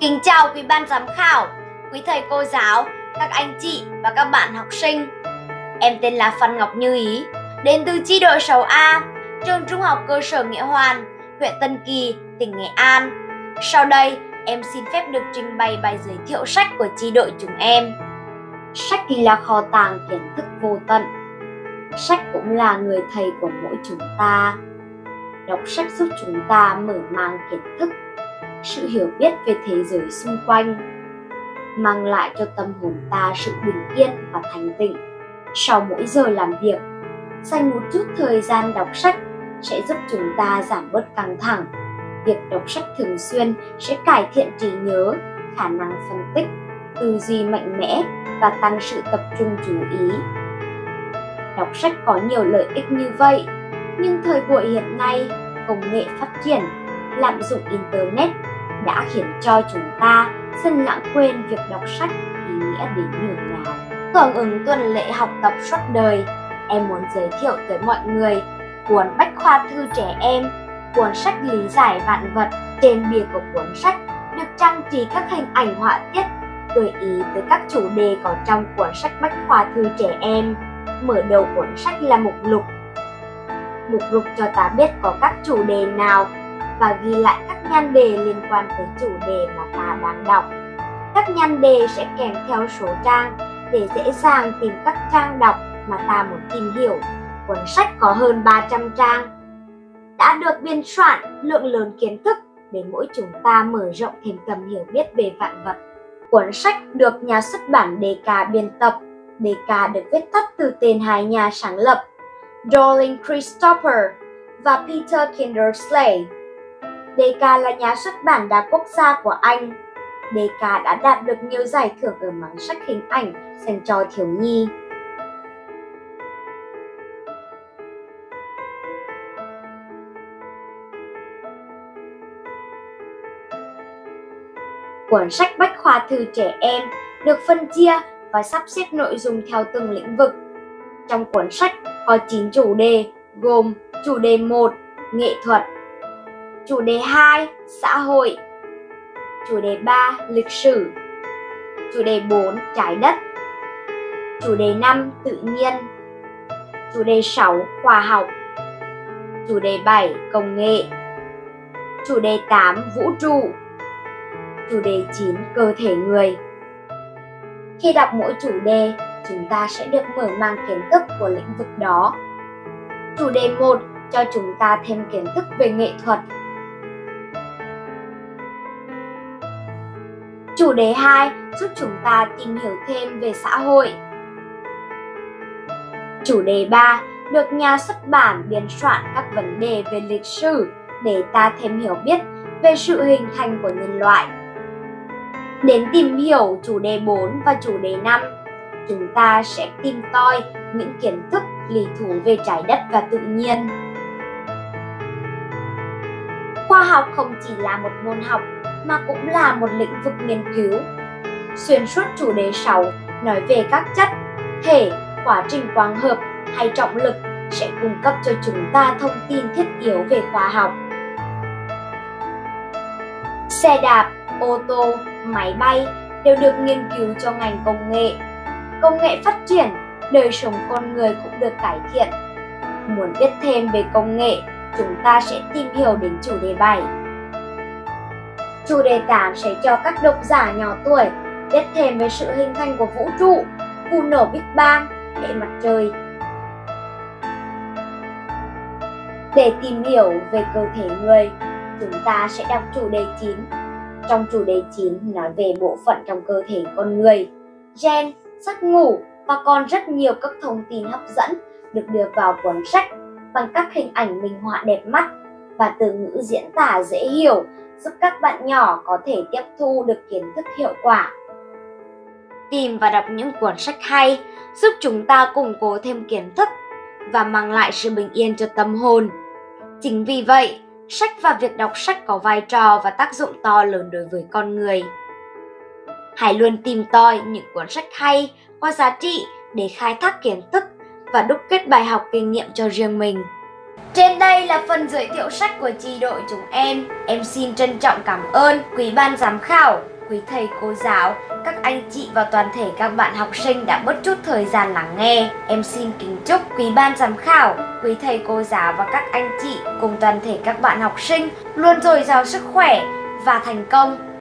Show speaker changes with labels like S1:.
S1: Kính chào quý ban giám khảo, quý thầy cô giáo, các anh chị và các bạn học sinh. Em tên là Phan Ngọc Như Ý, đến từ chi đội 6A, trường Trung học cơ sở Nghĩa Hoàn, huyện Tân Kỳ, tỉnh Nghệ An. Sau đây, em xin phép được trình bày bài giới thiệu sách của chi đội chúng em. Sách là kho tàng kiến thức vô tận. Sách cũng là người thầy của mỗi chúng ta. Đọc sách giúp chúng ta mở mang kiến thức, sự hiểu biết về thế giới xung quanh, mang lại cho tâm hồn ta sự bình yên và thanh tịnh. Sau mỗi giờ làm việc, dành một chút thời gian đọc sách sẽ giúp chúng ta giảm bớt căng thẳng. Việc đọc sách thường xuyên sẽ cải thiện trí nhớ, khả năng phân tích, tư duy mạnh mẽ và tăng sự tập trung chú ý. Đọc sách có nhiều lợi ích như vậy, nhưng thời buổi hiện nay, công nghệ phát triển, lạm dụng Internet đã khiến cho chúng ta dần lãng quên việc đọc sách ý nghĩa đến nhường nào. Hưởng ứng tuần lễ học tập suốt đời, em muốn giới thiệu tới mọi người cuốn Bách khoa thư trẻ em, cuốn sách lý giải vạn vật. Trên bìa của cuốn sách được trang trí các hình ảnh họa tiết gợi ý tới các chủ đề có trong cuốn sách Bách khoa thư trẻ em. Mở đầu cuốn sách là mục lục. Mục lục cho ta biết có các chủ đề nào và ghi lại các nhan đề liên quan tới chủ đề mà ta đang đọc. Các nhan đề sẽ kèm theo số trang để dễ dàng tìm các trang đọc mà ta muốn tìm hiểu. Cuốn sách có hơn 300 trang, đã được biên soạn lượng lớn kiến thức để mỗi chúng ta mở rộng thêm tầm hiểu biết về vạn vật. Cuốn sách được nhà xuất bản DK biên tập. DK được viết tắt từ tên hai nhà sáng lập, Dorling Christopher và Peter Kindersley. DK là nhà xuất bản đa quốc gia của Anh. DK đã đạt được nhiều giải thưởng ở mảng sách hình ảnh dành cho thiếu nhi. Cuốn sách Bách khoa thư trẻ em được phân chia và sắp xếp nội dung theo từng lĩnh vực. Trong cuốn sách có 9 chủ đề, gồm chủ đề 1, nghệ thuật, chủ đề 2, xã hội, chủ đề 3, lịch sử, chủ đề 4, trái đất, chủ đề 5, tự nhiên, chủ đề 6, khoa học, chủ đề 7, công nghệ, chủ đề 8, vũ trụ, chủ đề 9, cơ thể người. Khi đọc mỗi chủ đề, chúng ta sẽ được mở mang kiến thức của lĩnh vực đó. Chủ đề 1 cho chúng ta thêm kiến thức về nghệ thuật. Chủ đề 2 giúp chúng ta tìm hiểu thêm về xã hội. Chủ đề 3 được nhà xuất bản biên soạn các vấn đề về lịch sử để ta thêm hiểu biết về sự hình thành của nhân loại. Đến tìm hiểu chủ đề 4 và chủ đề 5, chúng ta sẽ tìm tòi những kiến thức lý thú về trái đất và tự nhiên. Khoa học không chỉ là một môn học mà cũng là một lĩnh vực nghiên cứu. Xuyên suốt chủ đề 6 nói về các chất, thể, quá trình quang hợp hay trọng lực sẽ cung cấp cho chúng ta thông tin thiết yếu về khoa học. Xe đạp, ô tô, máy bay đều được nghiên cứu cho ngành công nghệ. Công nghệ phát triển, đời sống con người cũng được cải thiện. Muốn biết thêm về công nghệ, chúng ta sẽ tìm hiểu đến chủ đề 7. Chủ đề 8 sẽ cho các độc giả nhỏ tuổi biết thêm về sự hình thành của vũ trụ, vụ nổ Big Bang, hệ mặt trời. Để tìm hiểu về cơ thể người, chúng ta sẽ đọc chủ đề 9. Trong chủ đề 9 nói về bộ phận trong cơ thể con người, gen, giấc ngủ và còn rất nhiều các thông tin hấp dẫn được đưa vào cuốn sách bằng các hình ảnh minh họa đẹp mắt và từ ngữ diễn tả dễ hiểu, giúp các bạn nhỏ có thể tiếp thu được kiến thức hiệu quả. Tìm và đọc những cuốn sách hay giúp chúng ta củng cố thêm kiến thức và mang lại sự bình yên cho tâm hồn. Chính vì vậy, sách và việc đọc sách có vai trò và tác dụng to lớn đối với con người. Hãy luôn tìm tòi những cuốn sách hay, có giá trị để khai thác kiến thức và đúc kết bài học kinh nghiệm cho riêng mình. Trên đây là phần giới thiệu sách của chi đội chúng em. Em xin trân trọng cảm ơn quý ban giám khảo, quý thầy cô giáo, các anh chị và toàn thể các bạn học sinh đã bớt chút thời gian lắng nghe. Em xin kính chúc quý ban giám khảo, quý thầy cô giáo và các anh chị cùng toàn thể các bạn học sinh luôn dồi dào sức khỏe và thành công.